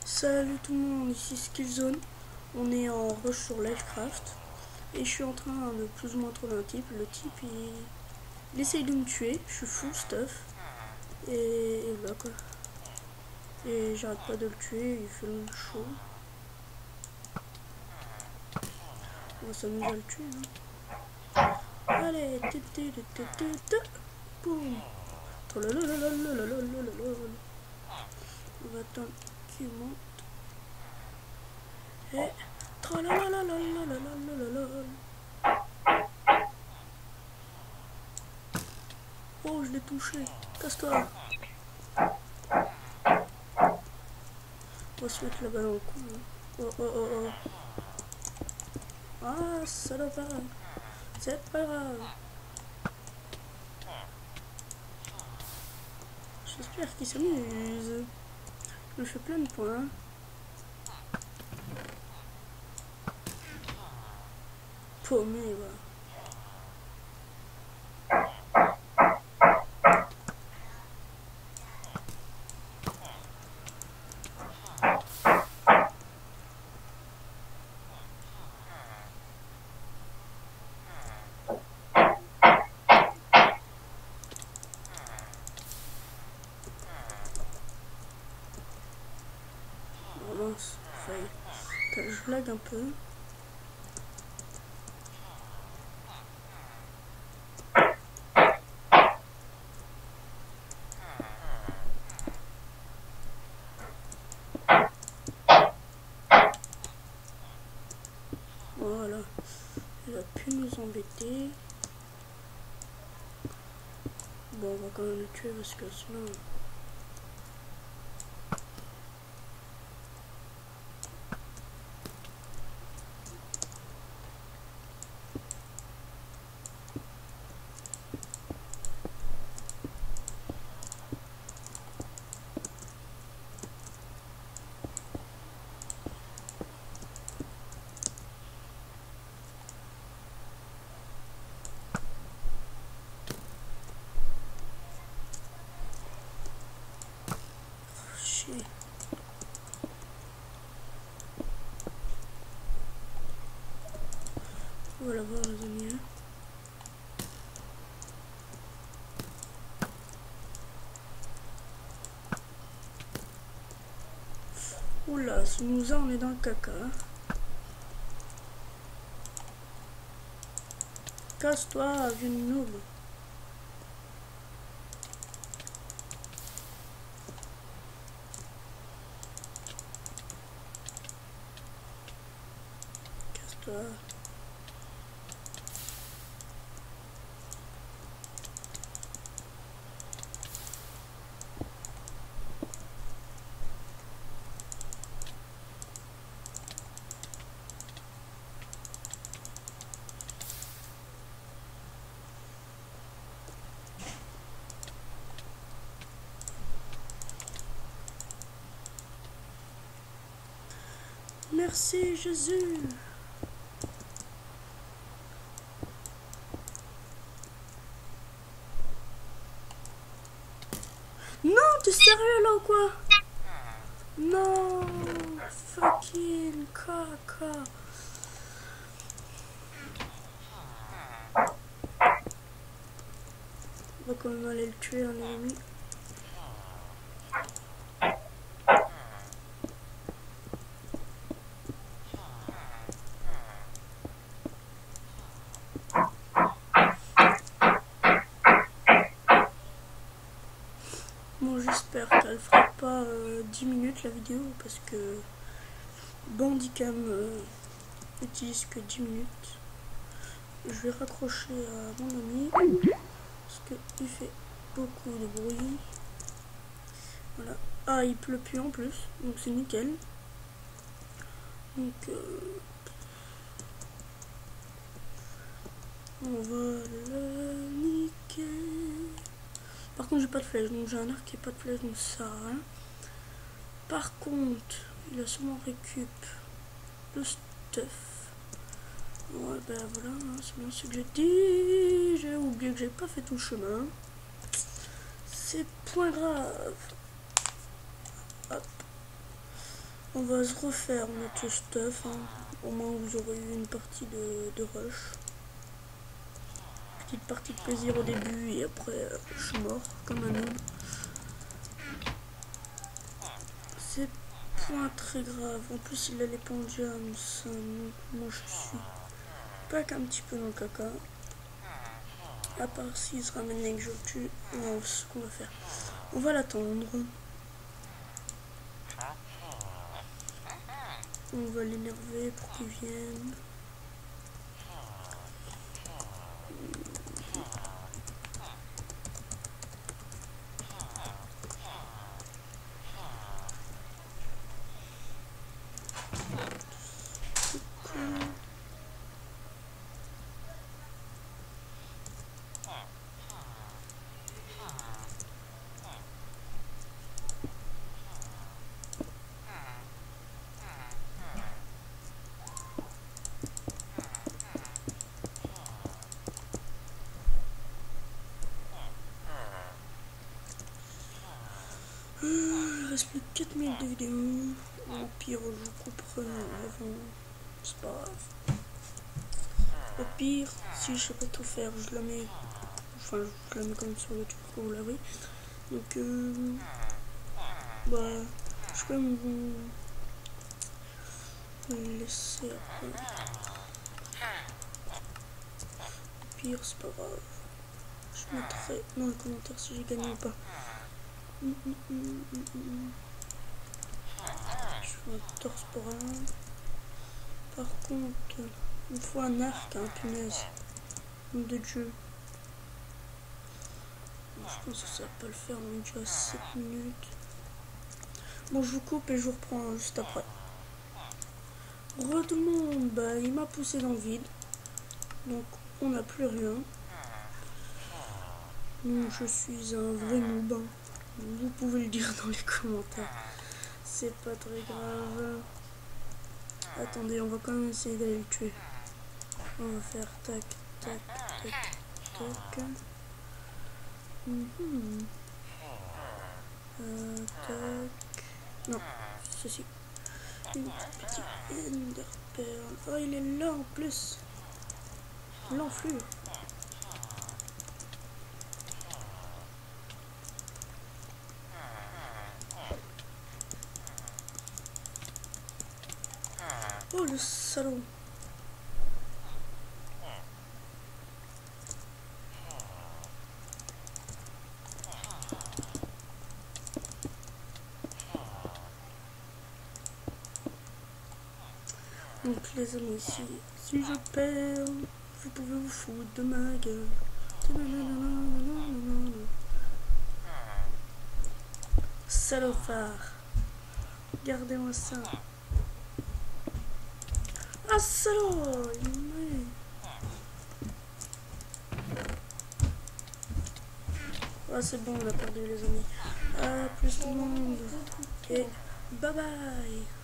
Salut tout le monde, ici Skillzone. On est en rush sur Livecraft. Et je suis en train de plus ou moins trouver un type. Le type il essaye de me tuer. Je suis full stuff. Et là quoi. Et j'arrête pas de le tuer, il fait le show. On va s'amuser à le tuer. Hein. Allez, boum. On va attendre qu'il monte. Et oh, je l'ai touché. Casse-toi. On va se mettre la balle dans le cou. Hein. Oh oh oh oh. Ah, salopard. C'est pas grave. J'espère qu'il s'amuse. Je me fais plein de points. Paumé, voilà. Mince, faille. Je lag un peu. Voilà. Il va plus nous embêter. Bon, on va quand même le tuer parce que sinon... Chier. Voilà, voir les amis. Oula, ce Mouza, on est dans le caca. Casse-toi, vieux noob. Casse-toi. Merci Jésus. Non, t'es sérieux là ou quoi? Non, fucking caca. On va quand même aller le tuer un ennemi. Bon, j'espère qu'elle fera pas 10 minutes la vidéo parce que Bandicam utilise que 10 minutes. Je vais raccrocher à mon ami parce qu'il fait beaucoup de bruit. Voilà. Ah, il pleut plus en plus, donc c'est nickel. Donc on va le niquer. Par contre j'ai pas de flèche, donc j'ai un arc et pas de flèche, donc ça sert à rien. Par contre, il a sûrement récup le stuff. Ouais ben voilà, hein, c'est bien ce que j'ai dit. J'ai oublié que j'ai pas fait tout le chemin. C'est point grave. Hop. On va se refaire notre stuff, hein. Au moins vous aurez eu une partie de rush. Petite partie de plaisir au début et après je suis mort comme un noob. C'est point très grave. En plus il a les pendiums, donc moi je suis pas qu'un petit peu dans le caca. À part s'il se ramène et que je le tue, ce qu'on va faire. On va l'attendre. On va l'énerver pour qu'il vienne. Il reste plus que 4 minutes de vidéo. Au pire, je vous couperai avant. C'est pas grave. Au pire, si je sais pas tout faire, je la mets. Enfin, je la mets comme sur YouTube pour vous la voyez. Donc, bah, je peux me laisser après. Au pire, c'est pas grave. Je mettrai dans les commentaires si j'ai gagné ou pas. Je fais un torse pour un. Par contre, il faut un arc, hein, punaise. Nom de Dieu. Je pense que ça va pas le faire, on est déjà à 7 minutes. Bon, je vous coupe et je vous reprends juste après. Re tout le monde, bah, il m'a poussé dans le vide. Donc, on n'a plus rien. Donc, je suis un vrai noob. Hein. Vous pouvez le dire dans les commentaires. C'est pas très grave. Attendez, on va quand même essayer d'aller le tuer. On va faire tac, tac, tac, tac. Tac. Non, ceci. Une petite ender pearl. Oh, il est là en plus. L'enflure. Oh, le salaud. Donc les amis, si je perds, vous pouvez vous foutre de ma gueule. Salopard. Gardez-moi ça. Ah salaud, il m'a... Ah c'est bon, on a perdu les amis. À plus tout le monde. Et bye bye.